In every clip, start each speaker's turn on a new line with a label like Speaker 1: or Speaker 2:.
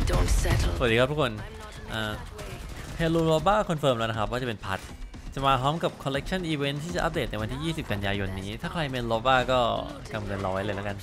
Speaker 1: สวัสดีครับทุกคนเฮลูโรบ้าคอนเฟิร์มแล้วนะครับว่าจะเป็นพัทจะมาพร้อมกับคอลเลกชันอีเวนท์ที่จะอัปเดตในวันที่ 20 กันยายนนี้ถ้าใครเป็นโรบ้าก็กำเงินรอไว้เลยแล้วกัน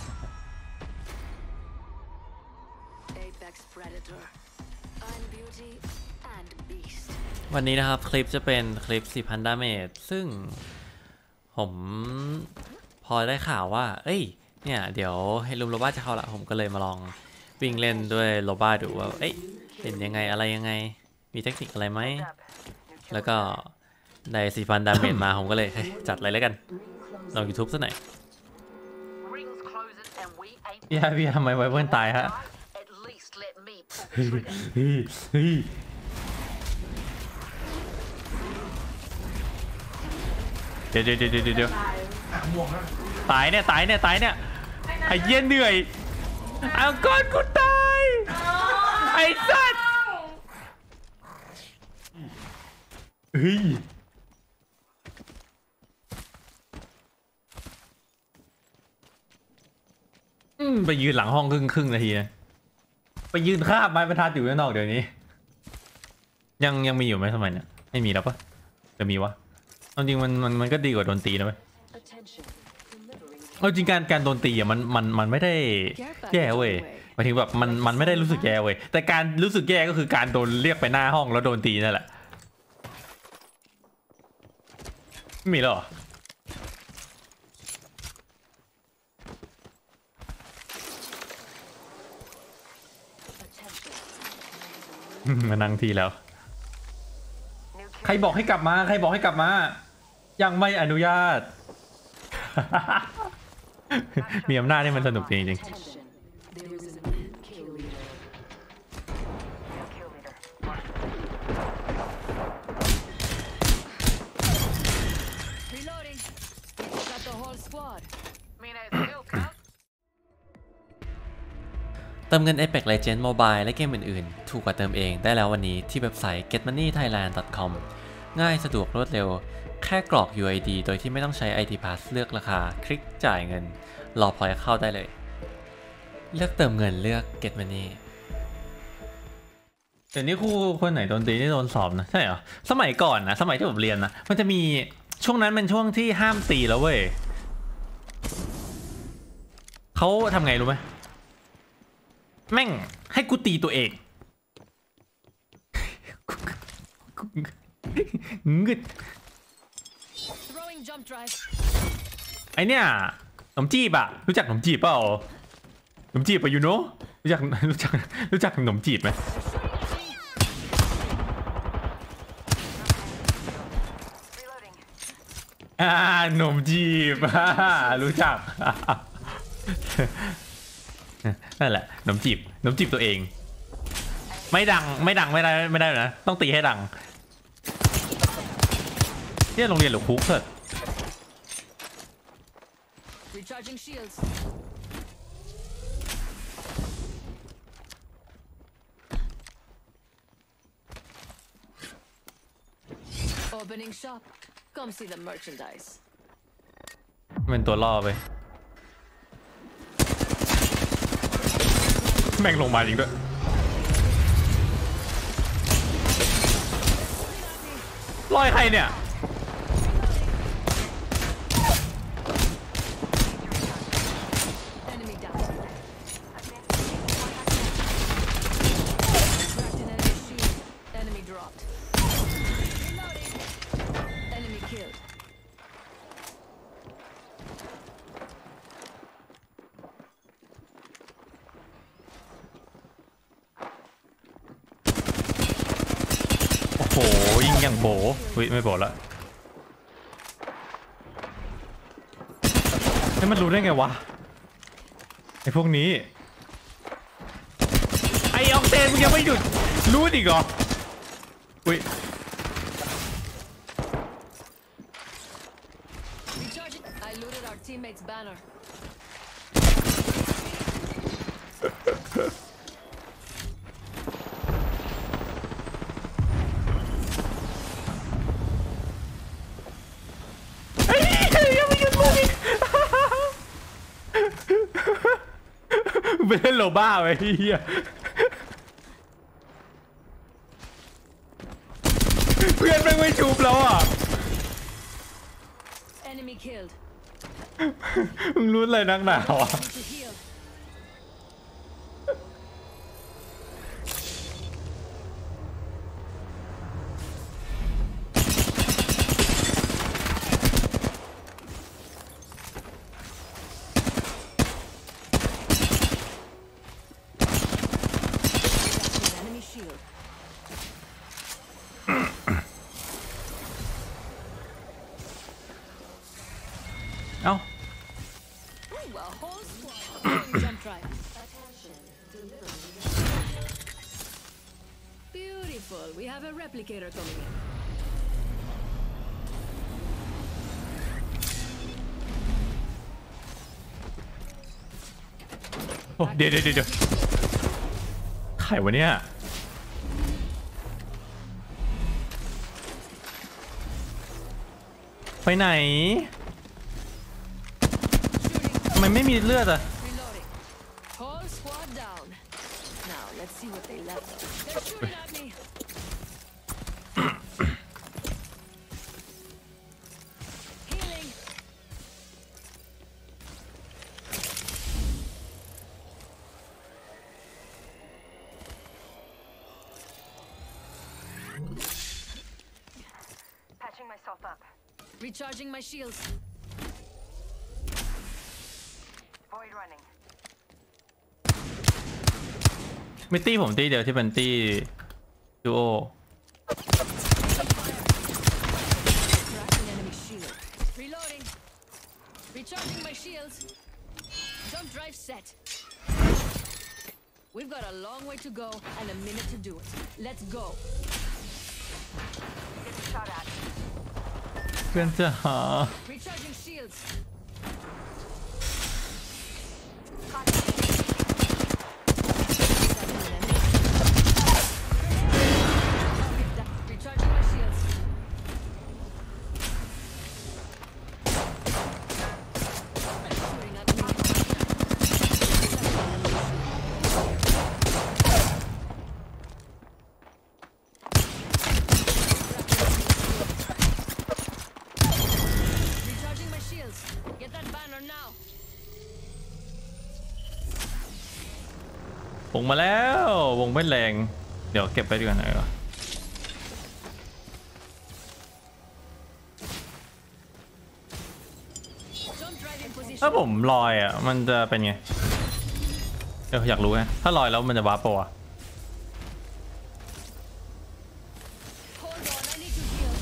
Speaker 1: วันนี้นะครับคลิปจะเป็นคลิป 4,000 ดาเมจซึ่งผมพอได้ข่าวว่าเนี่ยเดี๋ยวเฮลูโรบ้าจะเข้าละผมก็เลยมาลองวิ่งเล่นด้วยโรบ้าดูว่าเป็นยังไงอะไรยังไงมีเทคนิคอะไรไหมแล้วก็ได้ 4,000 ดาเมจมาผมก็เลยจัดอะไรแล้วกันลอง YouTube ซะหน่อยพี่ทำไมไวเวิร์นตายฮะเดี๋ยวตายเนี่ยไอ้เหี้ยเหนื่อยเอาก้อนกูตายไอ้สัตว์ไปยืนหลังห้องครึ่งนาทีนะไปยืนคาบไม้บรรทัดอยู่ข้างนอกเดี๋ยวนี้ยังมีอยู่ไหมสมัยเนี่ยไม่มีแล้วปะจะมีวะจริงมันก็ดีกว่าโดนตีนะเว้ยจริงการโดนตีอ่ะมันไม่ได้แย่เว้ยหมายถึงแบบมันไม่ได้รู้สึกแย่เว้ยแต่การรู้สึกแย่ก็คือการโดนเรียกไปหน้าห้องแล้วโดนตีนั่นแหละไม่มีหรอมานั่งทีแล้วใครบอกให้กลับมายังไม่อนุญาต มีอำนาจที่มันสนุกจริงเติมเงิน Apex Legends Mobile และเกมอื่นๆถูกกว่าเติมเองได้แล้ววันนี้ที่เว็บไซต์ getmoneythailand.com ง่ายสะดวกรวดเร็วแค่กรอก UID โดยที่ไม่ต้องใช้ ID Pass เลือกราคาคลิกจ่ายเงินรอพอยต์เข้าได้เลยเลือกเติมเงินเลือก getmoney เดี๋ยวนี้ครูคนไหนโดนตีนี่โดนสอบนะใช่เหรอสมัยก่อนนะสมัยที่ผมเรียนนะมันจะมีช่วงนั้นเป็นช่วงที่ห้ามตีแล้วเว้ยเขาทำไงรู้ไหมแม่งให้กูตีตัวเองงึดไอเนี่ยขนมจีบอะรู้จักขนมจีบเปล่าขนมจีบปะยูโน่รู้จักขนมจีบไหมขนมจีบรู้จักนั่นแหละขนมจีบตัวเองไม่ดังไม่ได้นะต้องตีให้ดังเนี่ยโรงเรียนหรือคุกเถิดเป็นตัวล่อไปแม่งลงมาจริงด้วยลอยใครเนี่ยโอ้ยิงอย่างโบไม่โบละมันรู้ได้ไงวะไอพวกนี้ไอออกเตนมึงยังไม่หยุดรู้ดิเหรอไปเล่นโลบ้าไปเฮีย
Speaker 2: เพื่อนไม่ชุบแล้วอ่ะ
Speaker 3: Enemy killed.
Speaker 2: มึงรู้อะไรนักหนาวะ
Speaker 3: To heal. Enemy shield.
Speaker 1: เอ้า
Speaker 3: Ooh, a whole squad. Jump drive. Beautiful. We have a replicator coming in.
Speaker 2: โอ้เดี๋ยวใครวะเนี่ยไปไหนทำไมไม่มีเลือดอ่ะ
Speaker 3: Reloading. Whole squad down. Now let's see what they left us. They're shooting at me. Healing.
Speaker 4: Patching myself up.
Speaker 3: Recharging my shields.
Speaker 4: Void running.
Speaker 2: มิตี้ผมตี้เดียวที่เป็นตี้ดูโอ
Speaker 3: Cracking enemy shield. Reloading. Recharging my shields. Jump drive set. We've got a long way to go and a minute to do it. Let's go.
Speaker 4: Getting shot at.
Speaker 2: เพื่อนจะหา
Speaker 3: Recharging shields. Recharging my shields. Shooting at me. Recharging my shields. Get that banner now.
Speaker 2: วงมาแล้ววงไม่แรงเดี๋ยวเก็บไปดีกว่าหน่อยวะ
Speaker 3: Jump drive in position.
Speaker 2: ถ้าผมลอยอ่ะมันจะเป็นไงเดี๋ยวอยากรู้ไงถ้าลอยแล้วมันจะวาร์ปปะวะ
Speaker 3: Hold on, I need to heal.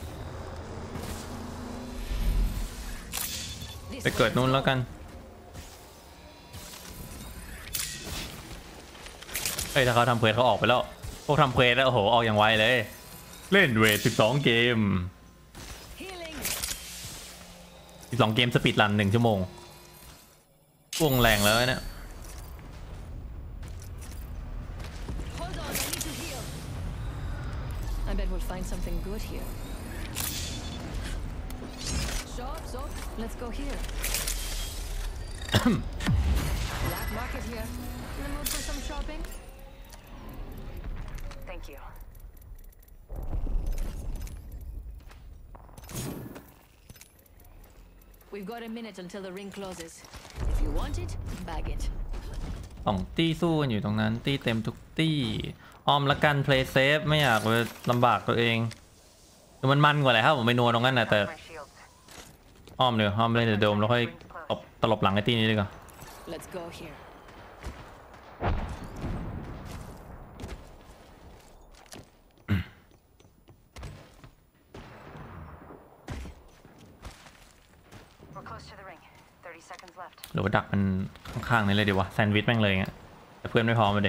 Speaker 2: ไปเกิดนู่นแล้วกันเฮ้ยถ้าเขาทำเควสเขาออกไปแล้วพวกทำเควสแล้วโอ้โหออกอย่างไวเลยเล่นเวท12เกม
Speaker 3: Healing.
Speaker 2: 12เกมสปีดรัน1 ชั่วโมงวงแรงแล้วเนี่ย
Speaker 3: Hold on, I need to heal. I bet we'll find something good here. Shops, oh, let's go here. Black market here. In the mood for some shopping?
Speaker 4: Thank you.
Speaker 3: We've got a minute until the ring closes. If you want it, bag it.
Speaker 2: สองตี้สู้กันอยู่ตรงนั้นตี้เต็มทุกตี้ออมละกัน play safe ไม่อยากไปลำบากตัวเองคือมันกว่าแหละครับผมไปนัวตรงนั้นนะแต่
Speaker 4: My shields.
Speaker 2: อ้อมเดี๋ยวอ้อมเล่นเดี๋ยวโดมแล้วค่อยตลบหลังไอ้ตี้นี้ดีกว่า
Speaker 3: Let's go here.
Speaker 4: We're close to the ring. 30 seconds left.
Speaker 2: หรือว่าดักมันข้างๆนี่เลยดีวะแซนด์วิชแม่งเลยเงี้ยแต่เพื่อนไม่พร้อมมาดิ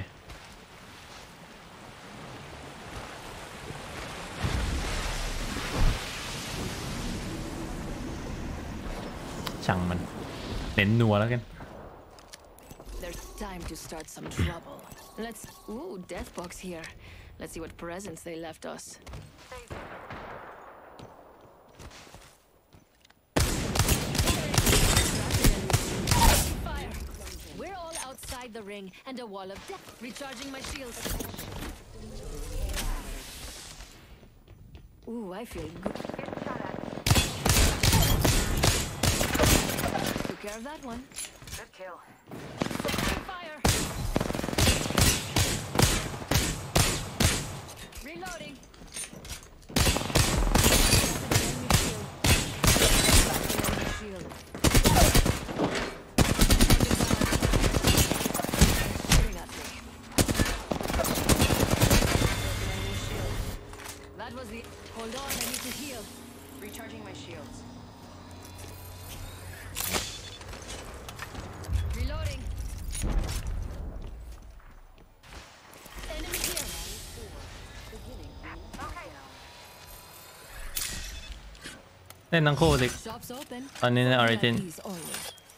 Speaker 2: ช่างมันเน้นนัวแล้วกัน
Speaker 3: There's time to start some trouble. Let's... Ooh, death box here. Let's see what presents they left us. Fire! We're all outside the ring and a wall of death. Recharging my shields. Ooh, I feel good.
Speaker 4: Getting shot at.
Speaker 3: Took care of that one.
Speaker 4: Good kill.
Speaker 3: Fire! Reloading. Enemy shield. Shooting at me. Enemy shield. That was the. Hold on, I need to heal.
Speaker 4: Recharging my shields.
Speaker 3: Reloading. Enemy here.
Speaker 4: Okay.
Speaker 2: เล่นทั้งคู่สิ
Speaker 3: Shops open.
Speaker 2: ตอนนี้ใน Origin
Speaker 3: These only.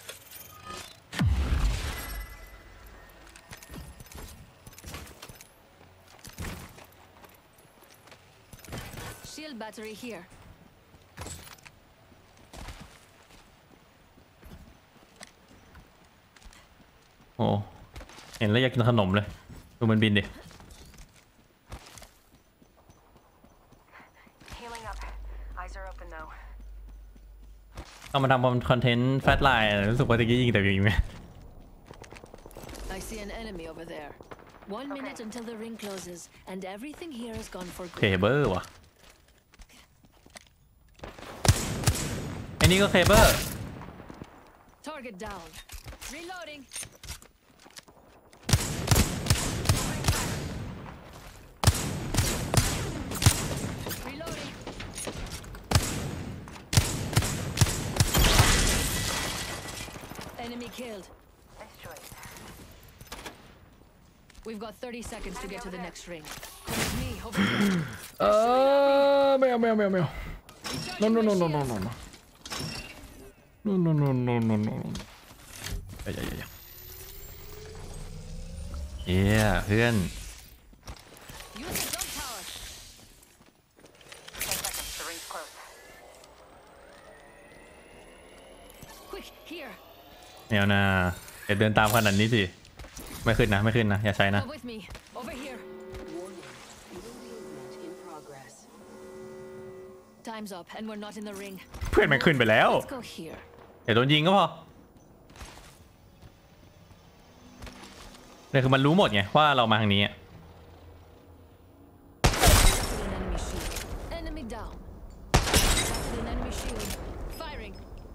Speaker 3: Shield battery here.
Speaker 2: โอ้เห็นแล้วอยากกินขนมเลยดูมันบินดิ
Speaker 4: Healing up. Eyes are open though.
Speaker 2: เอามาทำคอนเทนต์แฟลชไลน์รู้สึกว่าตะกี้ยิงแต่ยิงไหม
Speaker 3: I see an enemy over there. 1 minute until the ring closes, and everything here is gone for
Speaker 2: เค
Speaker 3: good.
Speaker 2: เบิลว่ะไอ้นี่ก็เคเบิล
Speaker 3: Target down. Reloading. Reloading. Enemy killed.
Speaker 4: Nice choice.
Speaker 3: We've got 30 seconds to get to the next ring. Come with me, over here.
Speaker 2: ไม่เอา no no no no no no no no no no no no no เพื่อน
Speaker 3: Use the jump tower.
Speaker 4: 10 seconds. The ring's close.
Speaker 3: Quick, here.
Speaker 2: ไม่เอานะอย่าเดินตามขนาดนี้สิไม่ขึ้นนะอย่าใช้นะ
Speaker 3: Come with me, over here. Time's up, and we're not in the ring.
Speaker 2: เพื่อนมันขึ้นไปแล้ว
Speaker 3: Let's go here.
Speaker 2: อย่าโดนยิงก็พอเนี่ยคือมันรู้หมดไงว่าเรามาทางนี้
Speaker 3: An enemy shield. Enemy down. An enemy shield. Firing.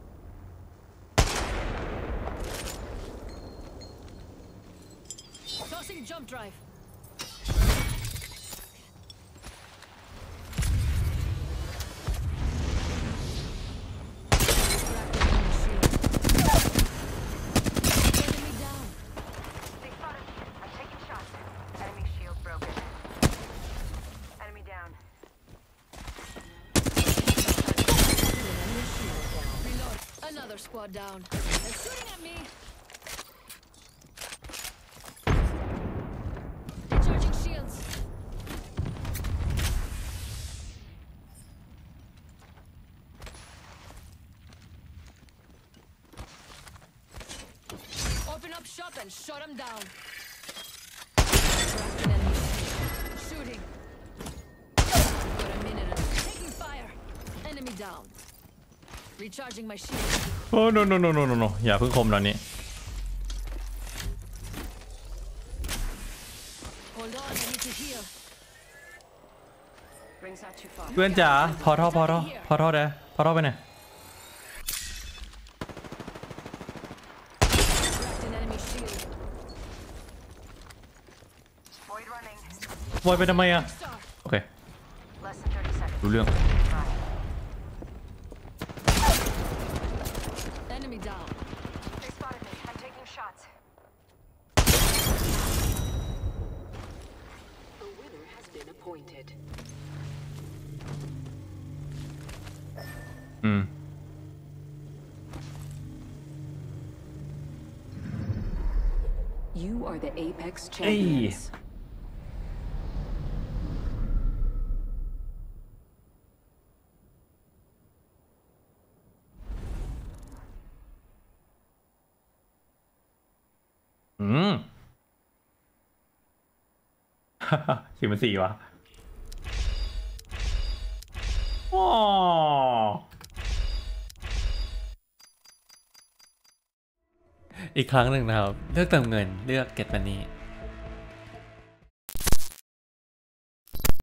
Speaker 3: Tossing jump drive. Cracked enemy shield. Enemy down.
Speaker 4: They spotted me. I'm taking shots. Enemy shield broken. Enemy down.
Speaker 3: Enemy shield down. Reload. Another squad down. They're shooting at me. Recharging shields. Open up shop and shut them down. Cracked an enemy shield. Shooting. Got a minute. Taking fire. Enemy down. Recharging my shield.
Speaker 2: โอ้ no no no no no no อย่าเพิ่งคมตอนนี้
Speaker 3: Hold on, I need to heal.
Speaker 4: Ring's not too far.
Speaker 2: เพื่อนจ๋าพอท่อเด้อพอท่อไปไหนอย
Speaker 3: Cracked an enemy shield.
Speaker 4: Void running.
Speaker 2: วอยไปทำไมอะ
Speaker 3: Star.
Speaker 2: โอเค
Speaker 4: Less than 30 seconds.
Speaker 2: รู้เรื่อง
Speaker 4: Bye.
Speaker 3: Enemy down.
Speaker 4: They spotted me. I'm taking shots.
Speaker 5: A winner has been appointed.
Speaker 2: อืม
Speaker 5: You are the Apex
Speaker 2: เอ้ย
Speaker 5: champions.
Speaker 2: อืม คิวมัน4วะอ๋อ
Speaker 1: อีกครั้งหนึ่งนะครับ เลือกเติมเงินเลือก Get Money